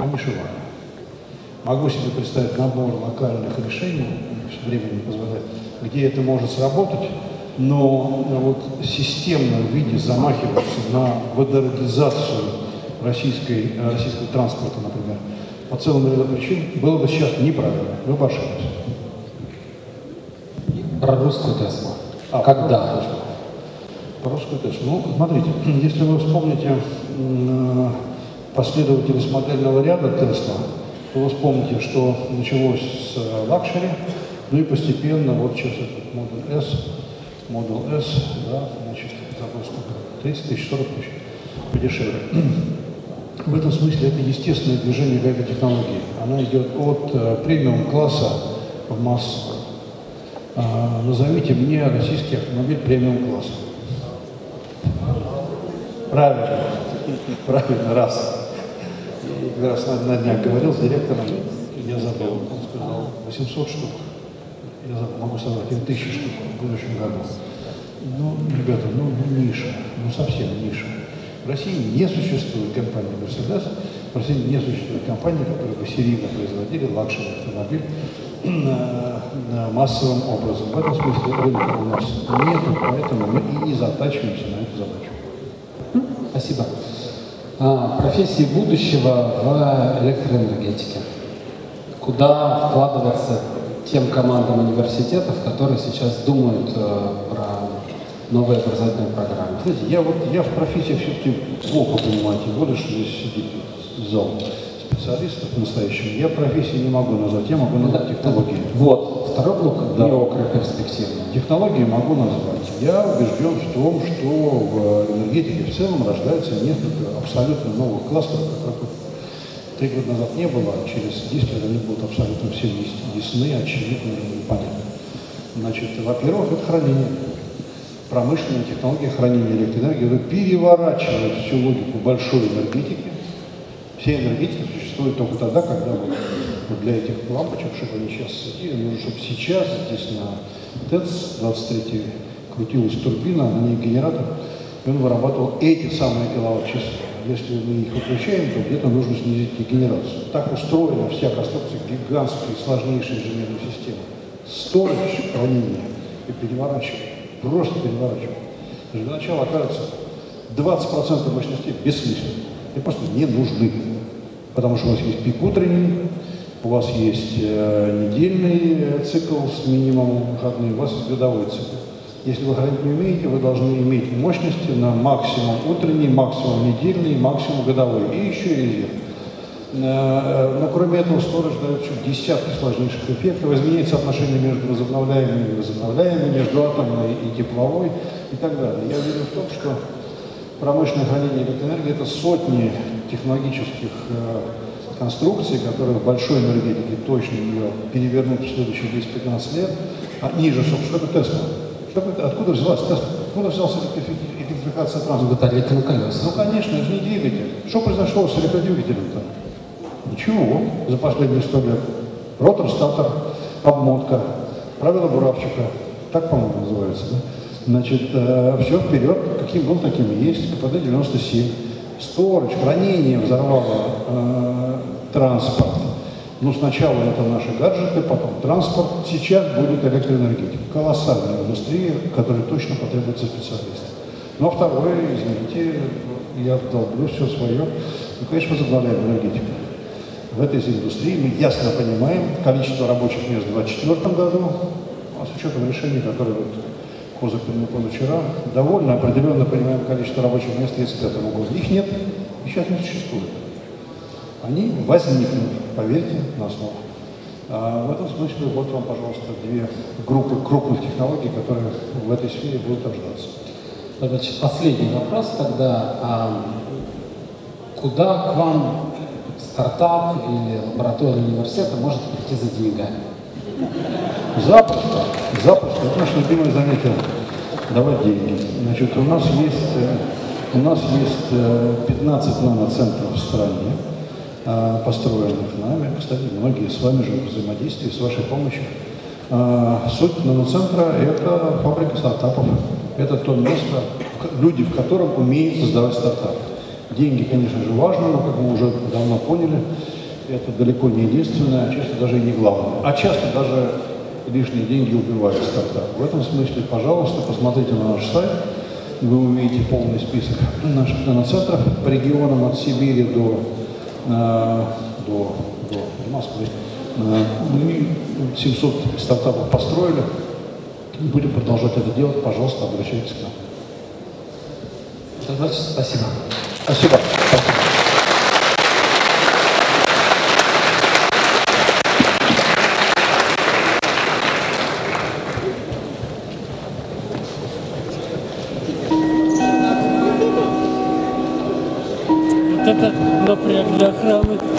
Нишевая. Могу себе представить набор локальных решений, время не позволяет, где это может сработать, но вот системно в виде замахиваться на водородизацию российского транспорта, например, по целому ряду причин, было бы сейчас неправильно. Вы бы ошиблись. Про русскую Теслу. Когда? Про русскую Теслу. Ну, смотрите, если вы вспомните последователей с модельного ряда Тесла, то вы вспомните, что началось с лакшери, ну и постепенно, вот сейчас этот Model S, да, значит, забыл сколько, 30 тысяч, 40 тысяч, подешевле. В этом смысле это естественное движение к этой технологии. Она идет от премиум-класса в массу. Назовите мне российский автомобиль премиум-класса. Правильно. Правильно, раз. Я раз на днях говорил с директором, я забыл, он сказал 800 штук. Я забыл, могу сказать, 1000 штук в будущем году. Ну, ребята, ниша, совсем ниша. В России не существует компании Mercedes, в России не существует компании, которые бы серийно производили лакшери автомобиль массовым образом. В этом смысле рынка у нас нету, поэтому мы и не затачиваемся на эту задачу. Спасибо. Профессии будущего в электроэнергетике. Куда вкладываться тем командам университетов, которые сейчас думают про новые образовательные программы? Знаете, я в профессиях все-таки плохо понимаю, тем более, что здесь сидит зал специалистов по-настоящему. Я профессии не могу назвать, я могу назвать технологии. Вот, второй блок перспективный. Технологии могу назвать. Я убежден в том, что в энергетике в целом рождается несколько абсолютно новых кластеров, которых 3 года назад не было, а через 10 лет они будут абсолютно все ясны, очевидны и понятны. Значит, во-первых, это хранение. Промышленные технологии хранения электроэнергии переворачивают всю логику большой энергетики. Вся энергетика существует только тогда, когда вот для этих лампочек, чтобы они сейчас светили, нужно, чтобы сейчас здесь на ТЭЦ-23 крутилась турбина, на ней генератор, и он вырабатывал эти самые киловатт-часы. Если мы их выключаем, то где-то нужно снизить дегенерацию. Так устроена вся конструкция гигантской, сложнейшей инженерной системы. Сторож хранения и переворачивает, просто переворачивает. Для начала, окажется, 20% мощностей бессмысленны. И просто не нужны. Потому что у вас есть пик утренний, у вас есть недельный цикл с минимумом выходных, у вас есть годовой цикл. Если вы хранить не умеете, вы должны иметь мощности на максимум утренний, максимум недельный, максимум годовой. И еще и резерв. Но кроме этого, сторож дает еще десятки сложнейших эффектов. Изменяется отношение между возобновляемыми и невозобновляемыми, между атомной и тепловой и так далее. Я уверен в том, что промышленное хранение электроэнергии – это сотни технологических конструкций, которые в большой энергетике точно ее перевернут в следующие 10-15 лет. А ниже, собственно, что это Тесла? Откуда взялась Тесла? Откуда взялась электрификация транспорта? Батарейки на колесах. Ну, конечно, это же не двигатель. Что произошло с электродвигателем-то? Ничего. За последние 100 лет. Ротор, статор, обмотка, правило Буравчика. Так, по-моему, называется, да? Значит, все вперед, каким был, таким и есть. КПД-97. Сторож, хранение взорвало транспорт. Ну, сначала это наши гаджеты, потом транспорт. Сейчас будет электроэнергетика. Колоссальная индустрия, которой точно потребуется специалисты. Ну, а второе, извините, я долблю все свое. Ну, конечно, возобновляем энергетику. В этой индустрии мы ясно понимаем количество рабочих мест в 2024 году, а с учетом решений, которые позавчера, довольно определенно понимаем количество рабочих мест в 2035 году. Их нет, и сейчас не существует. Они возникнут, поверьте на слово. В этом смысле вот вам, пожалуйста, 2 группы крупных технологий, которые в этой сфере будут рождаться. Значит, последний вопрос тогда. Куда к вам стартап или лаборатория университета может прийти за деньгами? Запросто. Это наш любимый занятие. Давать деньги. Значит, у нас есть 15 наноцентров в стране, построенных нами. Кстати, многие с вами же в взаимодействии, с вашей помощью. Суть наноцентра – это фабрика стартапов. Это то место, люди в котором умеют создавать стартапы. Деньги, конечно же, важны, но, как мы уже давно поняли, это далеко не единственное, а часто даже и не главное. А часто даже лишние деньги убивают стартап. В этом смысле, пожалуйста, посмотрите на наш сайт, и вы увидите полный список наших наноцентров по регионам от Сибири до Москвы. Мы 700 стартапов построили, и будем продолжать это делать. Пожалуйста, обращайтесь к нам. Спасибо. Спасибо. Вот это напряг для охраны.